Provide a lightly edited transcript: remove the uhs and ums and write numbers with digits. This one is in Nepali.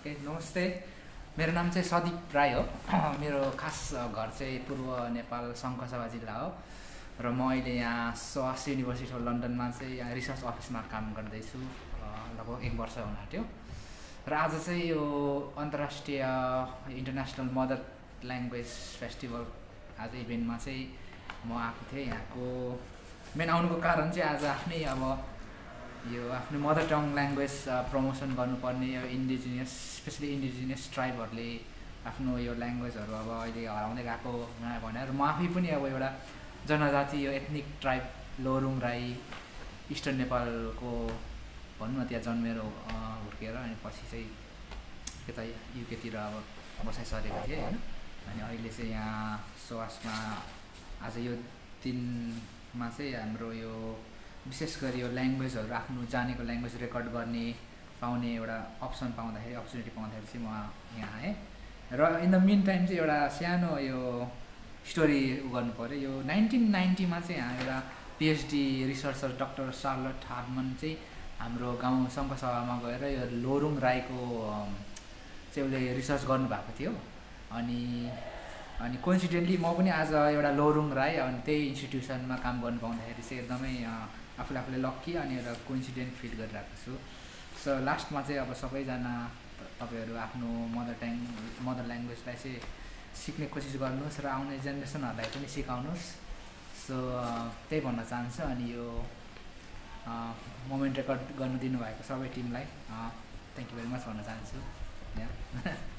ओके नमस्ते मेरो नाम चाहिँ सदीप राई हो मेरो खास घर चाहिँ पूर्व नेपाल सङ्खुवासभा जिल्ला हो र म अहिले यहाँ SOAS युनिभर्सिटी अफ लन्डनमा चाहिँ यहाँ रिसर्च अफिसमा काम गर्दैछु लगभग 1 वर्ष हुन आँट्यो र आज चाहिँ यो अन्तर्राष्ट्रिय इन्टरनेसनल मदर ल्याङ्ग्वेज फेस्टिभल आज इभेन्टमा चाहिँ म आएको थिएँ। यहाँको मेन आउनुको कारण चाहिँ आज आफ्नै अब यो आफ्नो मदर टङ ल्याङ्ग्वेज प्रमोसन गर्नुपर्ने यो इन्डिजिनियस स्पेसली इन्डिजिनियस ट्राइबहरूले आफ्नो यो ल्याङ्ग्वेजहरू अब अहिले हराउँदै गएको भनेर म आफै पनि अब एउटा जनजाति यो ethnic tribe Lorung Rai eastern नेपालको भनौँ न त्यहाँ जन्मेर हुर्केर अनि पछि चाहिँ यता युकेतिर अब बसाइ सरेको थिएँ होइन। अनि अहिले चाहिँ यहाँ SOASमा आज यो दिनमा चाहिँ हाम्रो यो विशेष गरी यो ल्याङ्ग्वेजहरू आफ्नो जानेको ल्याङ्ग्वेज रेकर्ड गर्ने पाउने एउटा अपर्च्युनिटी पाउँदाखेरि चाहिँ म यहाँ आएँ र इन द मिन टाइम चाहिँ एउटा सानो यो स्टोरी गर्नु पऱ्यो। यो 1990मा चाहिँ यहाँ एउटा PhD researcher doctor Charlotte Harman चाहिँ हाम्रो गाउँ सङ्खुवासभामा गएर यो लोरुङ राईको चाहिँ उसले रिसर्च गर्नुभएको थियो। अनि कोइन्सिडेन्टली म पनि आज एउटा लोरुङ राई अनि त्यही इन्स्टिट्युसनमा काम गर्नु पाउँदाखेरि चाहिँ एकदमै आफूले लक्की अनि एउटा कोइन्सिडेन्ट फिल गरिरहेको छु। सो लास्टमा चाहिँ अब सबैजना तपाईँहरू आफ्नो मदर ल्याङ्ग्वेजलाई चाहिँ सिक्ने कोसिस गर्नुहोस् र आउने जेनेरेसनहरूलाई पनि सिकाउनुहोस्। सो त्यही भन्न चाहन्छु। अनि यो मोमेन्ट रेकर्ड गर्नु दिनुभएको सबै टिमलाई थ्याङ्क यू भेरी मच भन्न चाहन्छु।